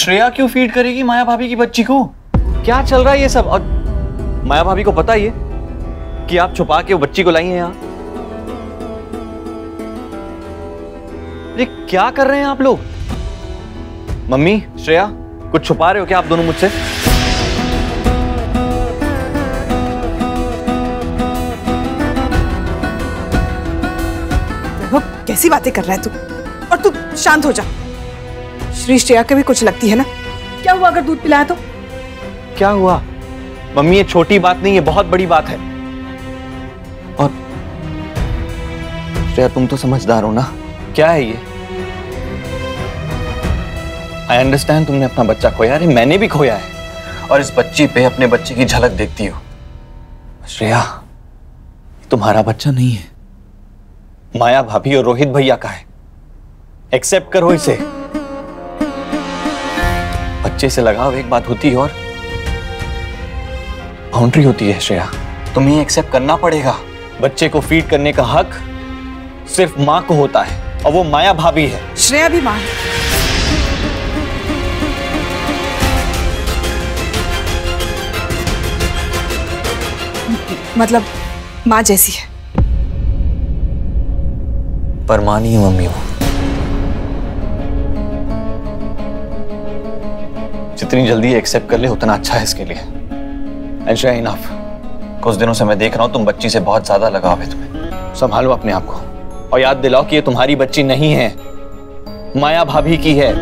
श्रेया क्यों फीड करेगी माया भाभी की बच्ची को? क्या चल रहा है ये सब? और माया भाभी को पता ही है कि आप छुपा के वो बच्ची को लाई हैं यहाँ। ये क्या कर रहे हैं आप लोग? मम्मी, श्रेया, कुछ छुपा रहे हो क्या आप दोनों मुझसे? कैसी बातें कर रहा है तू? और तू शांत हो जा। श्री श्रेया के भी कुछ लगती है ना? क्या हुआ अगर दूध पिलाया तो? क्या हुआ मम्मी? ये छोटी बात नहीं है, बहुत बड़ी बात है। और श्रेया तुम तो समझदार हो ना, क्या है ये? आई अंडरस्टैंड तुमने अपना बच्चा खोया, अरे मैंने भी खोया है, और इस बच्ची पे अपने बच्चे की झलक देखती हो। श्रेया तुम्हारा बच्चा नहीं है, माया भाभी और रोहित भैया का है। एक्सेप्ट करो इसे। बच्चे से लगाव एक बात होती है और बाउंड्री होती है श्रेया, तुम्हें एक्सेप्ट करना पड़ेगा। बच्चे को फीड करने का हक सिर्फ मां को होता है, और वो माया भाभी है। श्रेया भी मां है। मतलब मां जैसी है। पर मां नहीं है मम्मी वो। जितनी जल्दी एक्सेप्ट कर ले उतना अच्छा है इसके लिए। एंड श्रेया इनफ, कुछ दिनों से मैं देख रहा हूं तुम बच्ची से बहुत ज्यादा लगाव है तुम्हें। संभालो अपने आप को और याद दिलाओ कि ये तुम्हारी बच्ची नहीं है, माया भाभी की है।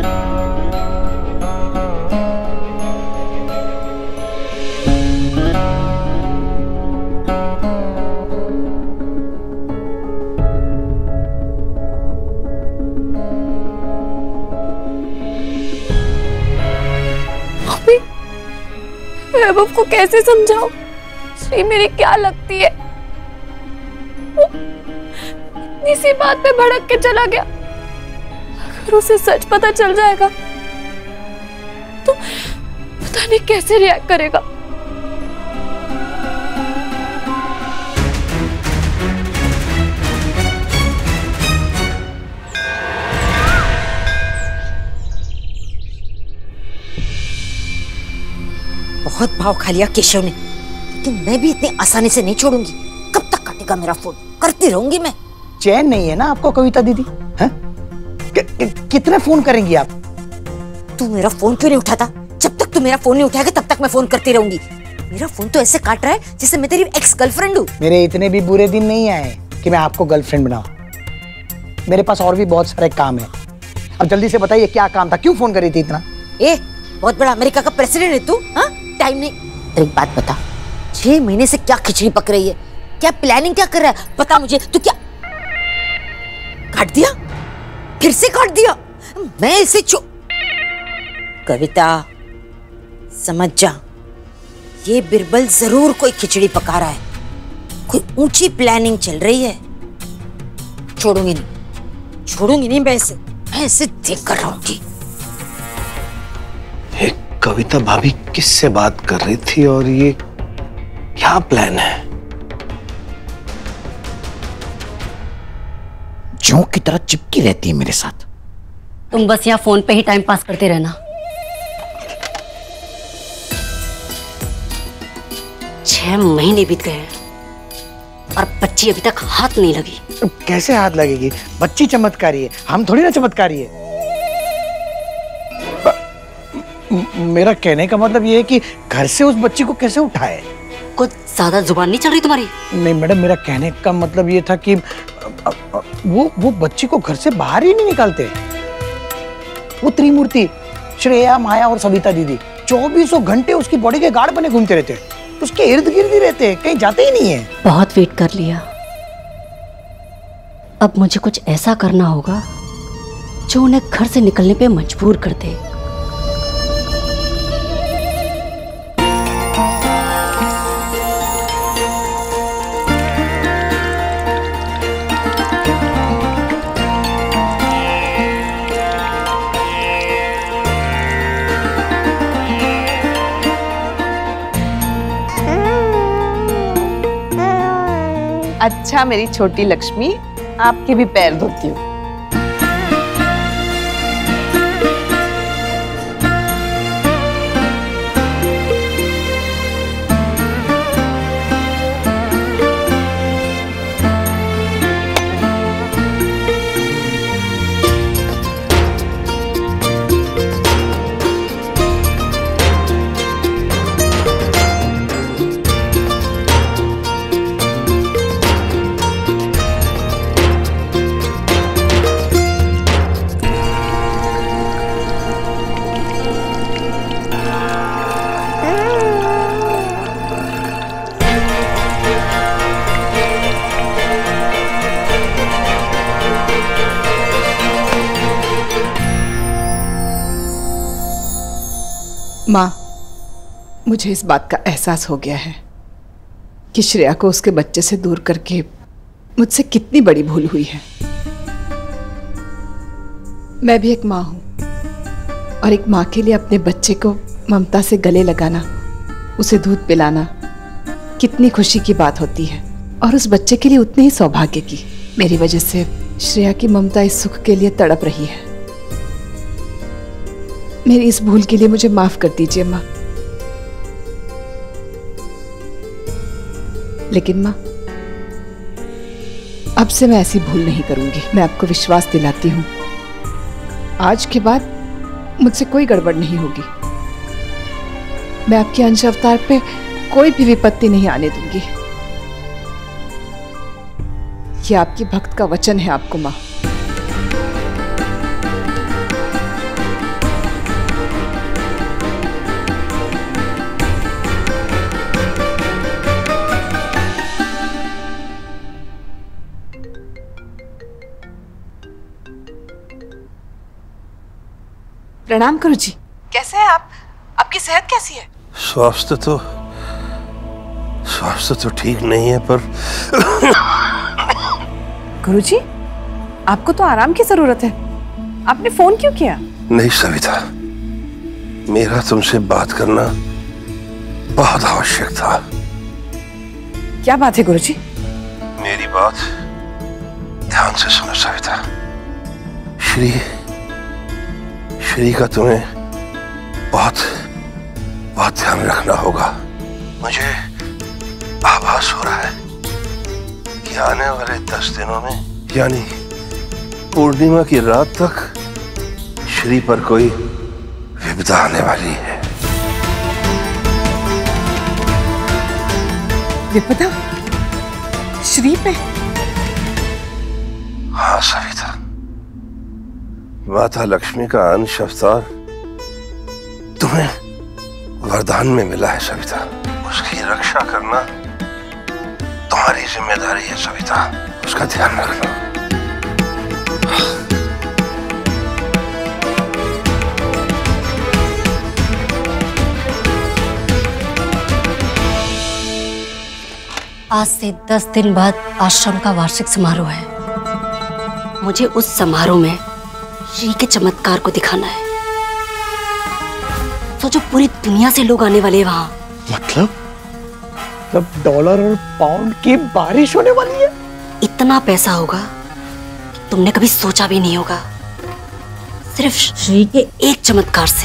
वैभव को कैसे समझाऊं? श्री मेरी क्या लगती है? वो इतनी सी बात पे भड़क के चला गया। अगर उसे सच पता चल जाएगा तो पता नहीं कैसे रिएक्ट करेगा। बहुत भाव खा लिया केशव ने, लेकिन मैं भी इतनी आसानी से नहीं छोड़ूंगी। कब तक काटेगा मेरा फोन? करती रहूंगी मैं। चैन नहीं है ना आपको कविता दीदी? कितने फोन करेंगी आप? तू मेरा फोन क्यों नहीं उठाता? जब तक तू मेरा फोन नहीं उठाएगा तब तक मैं फोन करती रहूंगी। मेरा फोन तो ऐसे काट रहा है जैसे मैं तेरी एक्स गर्लफ्रेंड हूँ। मेरे इतने भी बुरे दिन नहीं आए कि मैं आपको गर्लफ्रेंड बनाऊं। मेरे पास और भी बहुत सारे काम है। अब जल्दी से बताइए क्या काम था, क्यों फोन करी थी इतना? बहुत बड़ा अमेरिका का प्रेसिडेंट है तू? हाँ, टाइम नहीं। एक बात बता, 6 महीने से क्या खिचड़ी पक रही है? क्या प्लानिंग क्या कर रहा है? बता मुझे। तू क्या काट दिया? फिर से काट दिया? मैं इसे कविता समझ जा, ये बिरबल जरूर कोई खिचड़ी पका रहा है। कोई ऊंची प्लानिंग चल रही है। छोड़ूंगी नहीं मैं ऐसे देख कर रहूंगी। कविता भाभी किससे बात कर रही थी और ये क्या प्लान है? जोंक की तरह चिपकी रहती है मेरे साथ। तुम बस यहाँ फोन पे ही टाइम पास करते रहना। 6 महीने बीत गए और बच्ची अभी तक हाथ नहीं लगी। कैसे हाथ लगेगी? बच्ची चमत्कारी है, हम थोड़ी ना चमत्कारी है। मेरा कहने का मतलब ये है कि घर से उस बच्ची को कैसे उठाए? कुछ ज्यादा जुबान नहीं चल रही तुम्हारी? नहीं मैडम, मेरा कहने का मतलब ये था कि वो बच्ची को घर से बाहर ही नहीं निकालते। वो त्रिमूर्ति श्रेया, माया और सविता दीदी 24 घंटे उसकी बॉडी के गार्ड बने घूमते रहते हैं, उसके इर्द गिर्द ही रहते हैं, कहीं जाते ही नहीं है। बहुत वेट कर लिया, अब मुझे कुछ ऐसा करना होगा जो उन्हें घर से निकलने पे मजबूर कर दे। अच्छा मेरी छोटी लक्ष्मी, आपके भी पैर धोती हूँ। माँ, मुझे इस बात का एहसास हो गया है कि श्रेया को उसके बच्चे से दूर करके मुझसे कितनी बड़ी भूल हुई है। मैं भी एक माँ हूं और एक माँ के लिए अपने बच्चे को ममता से गले लगाना, उसे दूध पिलाना कितनी खुशी की बात होती है, और उस बच्चे के लिए उतने ही सौभाग्य की। मेरी वजह से श्रेया की ममता इस सुख के लिए तड़प रही है। मेरी इस भूल के लिए मुझे माफ कर दीजिए माँ। लेकिन माँ, अब से मैं ऐसी भूल नहीं करूंगी। मैं आपको विश्वास दिलाती हूँ, आज के बाद मुझसे कोई गड़बड़ नहीं होगी। मैं आपके अंश अवतार पे कोई भी विपत्ति नहीं आने दूंगी। ये आपकी भक्त का वचन है आपको माँ। प्रणाम गुरुजी। कैसे हैं आप? आपकी सेहत कैसी है? स्वास्थ्य तो ठीक नहीं है, पर गुरुजी, आपको तो आराम की जरूरत है। आपने फोन क्यों किया? नहीं सविता, मेरा तुमसे बात करना बहुत आवश्यक था। क्या बात है गुरुजी? मेरी बात ध्यान से सुनो सविता। श्री का तुम्हें बहुत ध्यान रखना होगा। मुझे आभास हो रहा है कि आने वाले 10 दिनों में, यानी पूर्णिमा की रात तक श्री पर कोई विपदा आने वाली है। विपदा? श्री पे? हाँ सविता, माता लक्ष्मी का अंश अवतार तुम्हें वरदान में मिला है सविता। उसकी रक्षा करना तुम्हारी जिम्मेदारी है सविता, उसका ध्यान रखना। आज से 10 दिन बाद आश्रम का वार्षिक समारोह है। मुझे उस समारोह में श्री के चमत्कार को दिखाना है। सोचो, पूरी दुनिया से लोग आने वाले हैं वहां। मतलब डॉलर और पाउंड की बारिश होने वाली है। इतना पैसा होगा कि तुमने कभी सोचा भी नहीं होगा, सिर्फ श्री के एक चमत्कार से।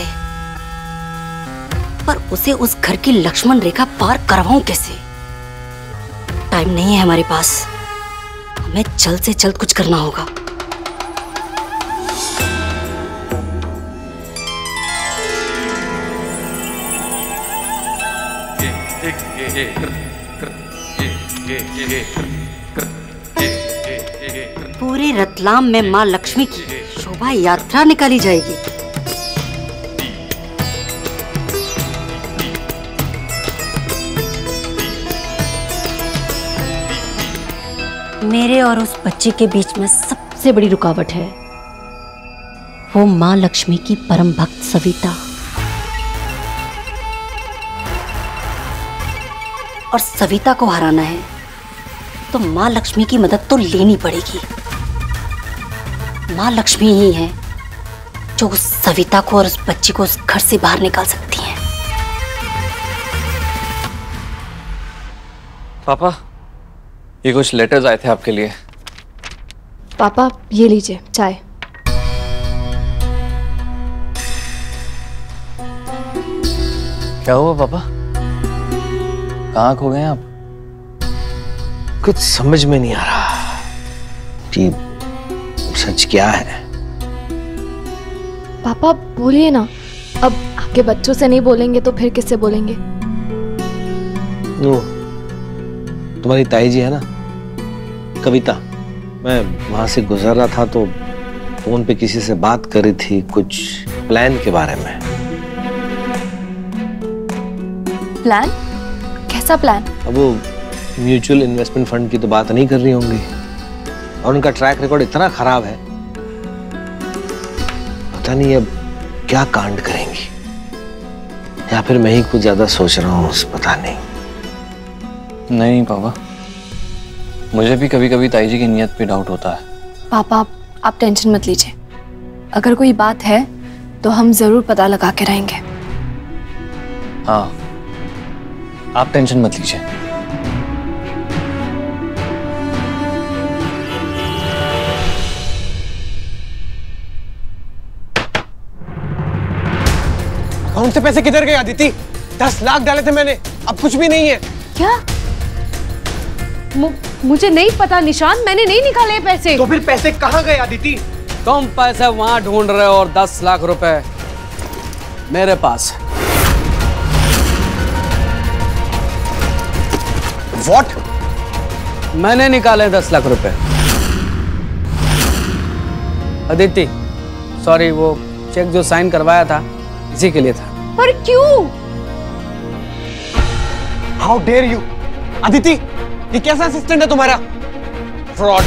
पर उसे उस घर की लक्ष्मण रेखा पार करवाऊं कैसे? टाइम नहीं है हमारे पास, हमें जल्द से जल्द कुछ करना होगा। पूरे रतलाम में माँ लक्ष्मी की शोभा यात्रा निकाली जाएगी। मेरे और उस बच्चे के बीच में सबसे बड़ी रुकावट है वो माँ लक्ष्मी की परम भक्त सविता। और सविता को हराना है तो माँ लक्ष्मी की मदद तो लेनी पड़ेगी। माँ लक्ष्मी ही है जो उस सविता को और उस बच्ची को उस घर से बाहर निकाल सकती है। पापा, ये कुछ लेटर्स आए थे आपके लिए। पापा, ये लीजिए चाय। क्या हुआ पापा? कहाँ खो गए आप? कुछ समझ में नहीं आ रहा कि सच क्या है। पापा बोलिए ना, अब आपके बच्चों से नहीं बोलेंगे तो फिर किससे बोलेंगे? वो तुम्हारी ताई जी है ना, कविता, मैं वहां से गुजर रहा था तो फोन पे किसी से बात कर रही थी कुछ प्लान के बारे में। प्लान? कैसा प्लान? अब वो म्यूचुअल इन्वेस्टमेंट फंड की तो बात नहीं कर रही होंगी, और उनका ट्रैक रिकॉर्ड इतना खराब है, पता नहीं अब क्या कांड करेंगी। या फिर मैं ही कुछ ज्यादा सोच रहा हूँ, पता नहीं। नहीं पापा, मुझे भी कभी कभी ताई जी की नीयत पे डाउट होता है। पापा आप टेंशन मत लीजिए, अगर कोई बात है तो हम जरूर पता लगा के रहेंगे। हाँ, आप टेंशन मत लीजिए। अकाउंट से पैसे किधर गए अदिति? 10 लाख डाले थे मैंने, अब कुछ भी नहीं है। क्या? मुझे नहीं पता निशान, मैंने नहीं निकाले पैसे। तो फिर पैसे कहाँ गए अदिति? तुम पैसे वहां ढूंढ रहे हो और 10 लाख रुपए मेरे पास। What? मैंने निकाले 10 लाख रुपए। अदिति सॉरी, वो चेक जो साइन करवाया था इसी के लिए था। पर क्यों? How dare you? अदिति, ये कैसा असिस्टेंट है तुम्हारा? फ्रॉड।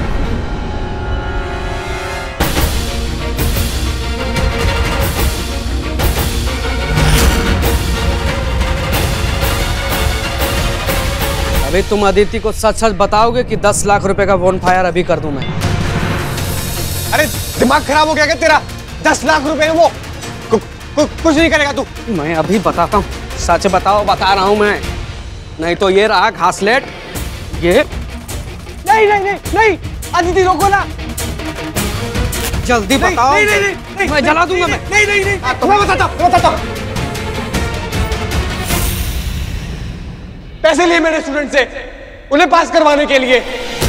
अभी तुम अदिति को सच सच बताओगे कि 10 लाख रुपए का बोनफायर अभी कर दूं मैं? अरे दिमाग खराब हो गया क्या तेरा? 10 लाख रुपए है वो, कुछ नहीं करेगा तू। मैं अभी बताता हूँ, सच बताओ, बता रहा हूँ मैं, नहीं तो ये रहा घासलेट। ये नहीं नहीं नहीं नहीं, अदिति रोको ना, जल्दी बताओ। नहीं नहीं नहीं, मैं जला दूंगा। मैं नहीं नहीं नहीं, मैं बताता हूँ। पैसे लिए मेरे स्टूडेंट से उन्हें पास करवाने के लिए।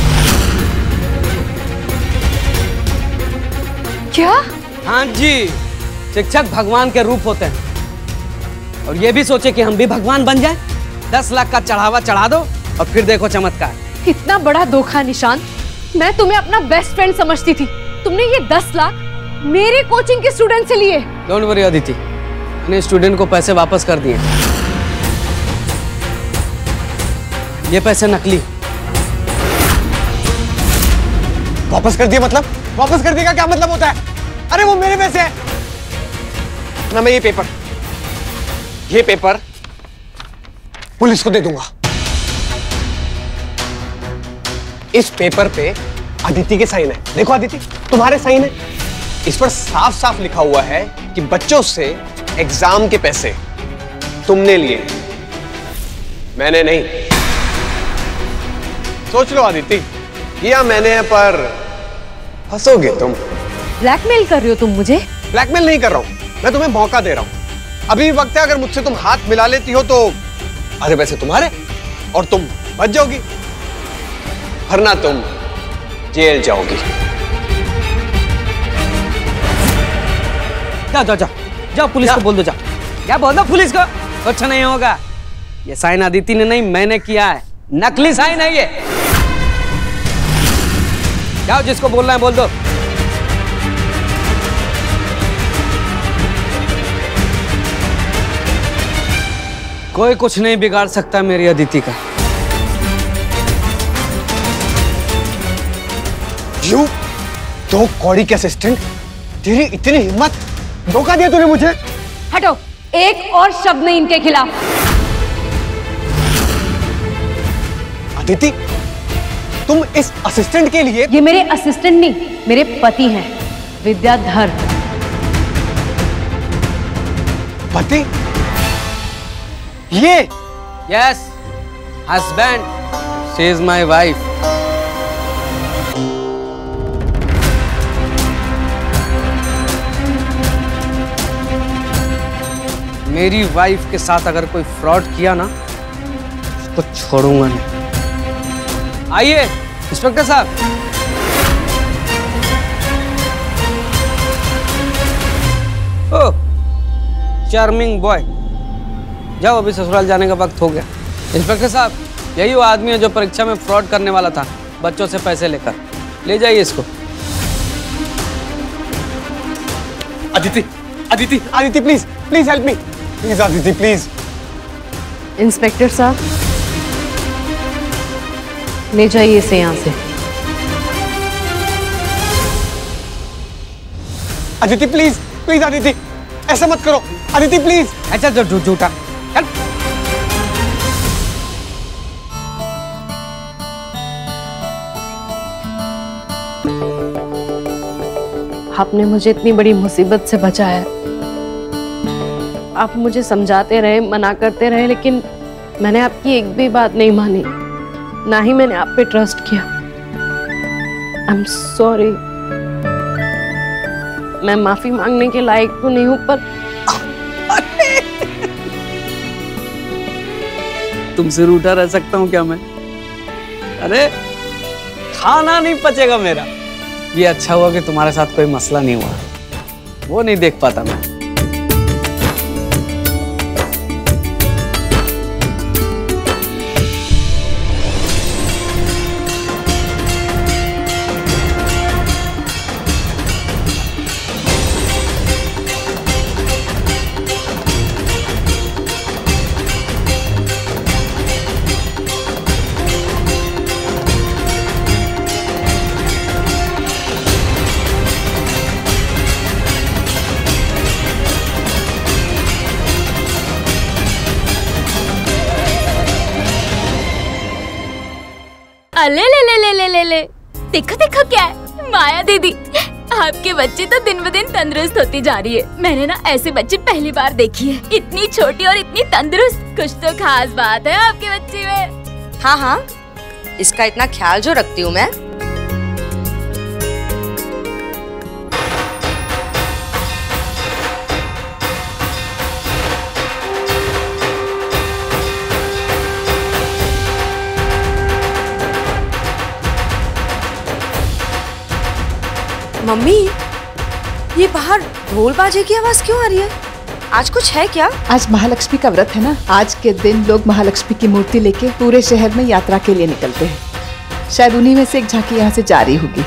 क्या? हाँ जी, शिक्षक भगवान के रूप होते हैं और ये भी सोचे कि हम भी भगवान बन जाए। 10 लाख का चढ़ावा चढ़ा दो और फिर देखो चमत्कार। कितना बड़ा धोखा निशान, मैं तुम्हें अपना बेस्ट फ्रेंड समझती थी, तुमने ये 10 लाख मेरे कोचिंग के स्टूडेंट से लिए। डोंट वरी अदिति, मैंने स्टूडेंट को पैसे वापस कर दिए। ये पैसे नकली। वापस कर दिए मतलब? वापस कर दिए का क्या मतलब होता है? अरे वो मेरे पैसे हैं ना। मैं ये पेपर पुलिस को दे दूंगा। इस पेपर पे अदिति के साइन है। देखो अदिति, तुम्हारे साइन है। इस पर साफ साफ लिखा हुआ है कि बच्चों से एग्जाम के पैसे तुमने लिए, मैंने नहीं। सोच लो अदिति, किया मैंने है पर फंसोगे तुम। ब्लैकमेल कर रहे हो तुम मुझे? ब्लैकमेल नहीं कर रहा हूं, मैं तुम्हें मौका दे रहा हूं। अभी वक्त है, अगर मुझसे तुम हाथ मिला लेती हो तो आधे पैसे तुम्हारे और तुम बच जाओगी, वरना तुम जेल जाओगी। जाओ पुलिस को बोल दो। क्या बोल दो पुलिस को? कुछ नहीं होगा। ये साइन अदिति ने नहीं, मैंने किया है। नकली साइन है ये। जाओ, जिसको बोलना है बोल दो। कोई कुछ नहीं बिगाड़ सकता मेरी अदिति का। यू दो कौड़ी के असिस्टेंट, तेरी इतनी हिम्मत, धोखा दिया तूने मुझे। हटो, एक और शब्द नहीं इनके खिलाफ। अदिति, तुम इस असिस्टेंट के लिए? ये मेरे असिस्टेंट नहीं, मेरे पति हैं, विद्याधर। पति? ये? Yes, husband. She is my wife. मेरी वाइफ के साथ अगर कोई फ्रॉड किया ना, उसको छोड़ूंगा नहीं। आइए इंस्पेक्टर साहब। Oh, charming boy. जाओ, अभी ससुराल जाने का वक्त हो गया। इंस्पेक्टर साहब, यही वो आदमी है जो परीक्षा में फ्रॉड करने वाला था, बच्चों से पैसे लेकर। ले जाइए इसको। Aditi, Aditi, Aditi, please please help me, please Aditi, please. Inspector साहब, ले जाइए इसे यहां से। अदिति प्लीज, प्लीज अदिति, ऐसा मत करो, अदिति प्लीज। अच्छा जो झूठा चल। आपने मुझे इतनी बड़ी मुसीबत से बचाया। आप मुझे समझाते रहे, मना करते रहे, लेकिन मैंने आपकी एक भी बात नहीं मानी, ना ही मैंने आप पे ट्रस्ट किया। I am sorry. मैं माफी मांगने के लायक तो नहीं हूं, पर तुमसे रूठा रह सकता हूँ क्या मैं? अरे खाना नहीं पचेगा मेरा। ये अच्छा हुआ कि तुम्हारे साथ कोई मसला नहीं हुआ, वो नहीं देख पाता मैं। ले ले ले ले ले ले ले देखो देखो क्या है माया दीदी, आपके बच्चे तो दिन ब दिन तंदुरुस्त होती जा रही है। मैंने ना ऐसे बच्चे पहली बार देखी है, इतनी छोटी और इतनी तंदुरुस्त। कुछ तो खास बात है आपके बच्चे में। हाँ हाँ, इसका इतना ख्याल जो रखती हूँ मैं। मम्मी, ये बाहर ढोल बाजे की आवाज क्यों आ रही है? आज कुछ है क्या? आज महालक्ष्मी का व्रत है ना। आज के दिन लोग महालक्ष्मी की मूर्ति लेके पूरे शहर में यात्रा के लिए निकलते हैं। शायद उन्हीं में से एक झांकी यहाँ से जा रही होगी।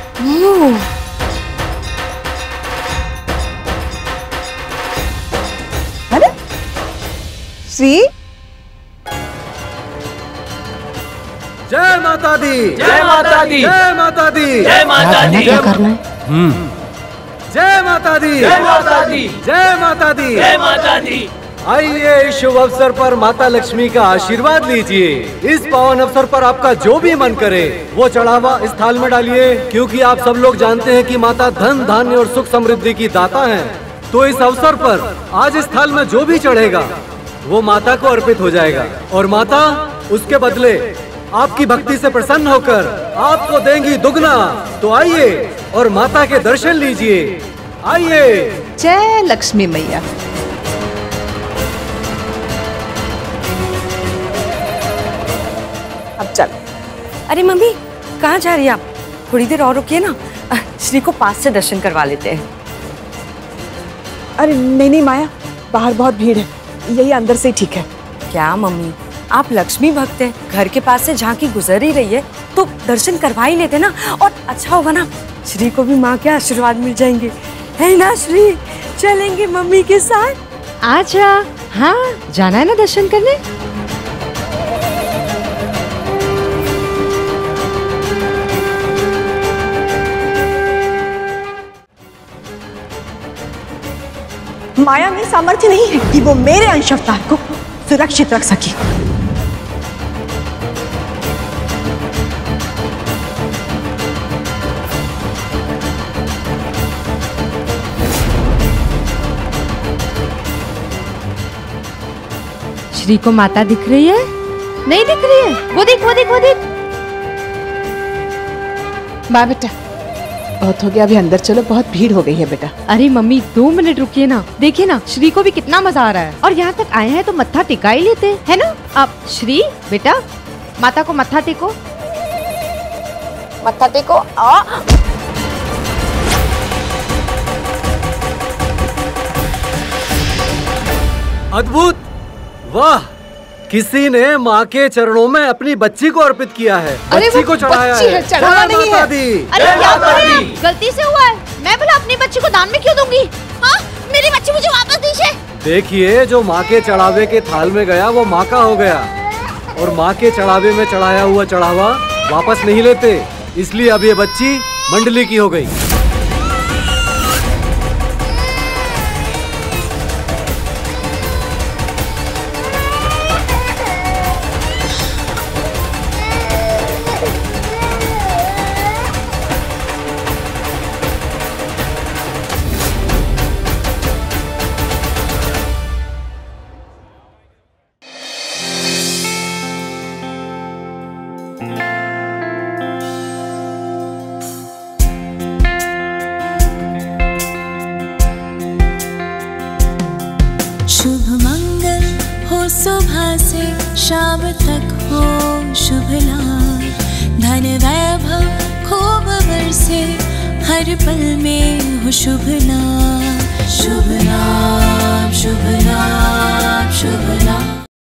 अरे श्री, जय माता दी, जय माता दी, जय माता दी, जय माता दी। क्या करना है? जय माता दी, जय माता दी, जय माता दी, जय माता दी। आइए इस शुभ अवसर पर माता लक्ष्मी का आशीर्वाद लीजिए। इस पावन अवसर पर आपका जो भी मन करे वो चढ़ावा इस थाल में डालिए, क्योंकि आप सब लोग जानते हैं कि माता धन धान्य और सुख समृद्धि की दाता है। तो इस अवसर पर आज इस थाल में जो भी चढ़ेगा वो माता को अर्पित हो जाएगा, और माता उसके बदले आपकी भक्ति से प्रसन्न होकर आपको देंगी दुगना। तो आइए और माता के दर्शन लीजिए। आइए। जय लक्ष्मी मैया। अब चल। अरे मम्मी, कहाँ जा रही है आप? थोड़ी देर और रुकिए ना, श्री को पास से दर्शन करवा लेते हैं। अरे नहीं नहीं माया, बाहर बहुत भीड़ है, यही अंदर से ठीक है। क्या मम्मी, आप लक्ष्मी भक्त हैं, घर के पास से झांकी गुजर ही रही है तो दर्शन करवा ही लेते ना, और अच्छा होगा ना, श्री को भी माँ के आशीर्वाद मिल जाएंगे, है ना श्री? चलेंगे मम्मी के साथ। आजा। हाँ, जाना है ना दर्शन करने। माया में सामर्थ्य नहीं है कि वो मेरे अंश अवतार को सुरक्षित रख सके। श्री को माता दिख रही है? नहीं दिख रही है? वो देख वो देख वो देख। माँ बेटा, बहुत हो गया, अभी अंदर चलो, बहुत भीड़ हो गई है बेटा। अरे मम्मी 2 मिनट रुकिए ना, देखिए ना श्री को भी कितना मजा आ रहा है, और यहाँ तक आए हैं तो मत्था टिका ही लेते हैं, है ना? अब श्री बेटा, माता को मत्था टेको। मत्था टेको। अद्भुत, वाह, किसी ने माँ के चरणों में अपनी बच्ची को अर्पित किया है, बच्ची को चढ़ाया है। चढ़ावा नहीं है। अरे क्या कर रहे हैं? गलती से हुआ है, मैं भला अपनी बच्ची को दान में क्यों दूंगी? हाँ, मेरी बच्ची मुझे वापस दीजिए। देखिए, जो माँ के चढ़ावे के थाल में गया वो माँ का हो गया, और माँ के चढ़ावे में चढ़ाया हुआ चढ़ावा वापस नहीं लेते, इसलिए अब ये बच्ची मंडली की हो गई। शाम तक हो शुभ लाभ, धन वैभव खूब बरसे, हर पल में हो शुभ लाभ, शुभ लाभ, शुभ लाभ, शुभ लाभ।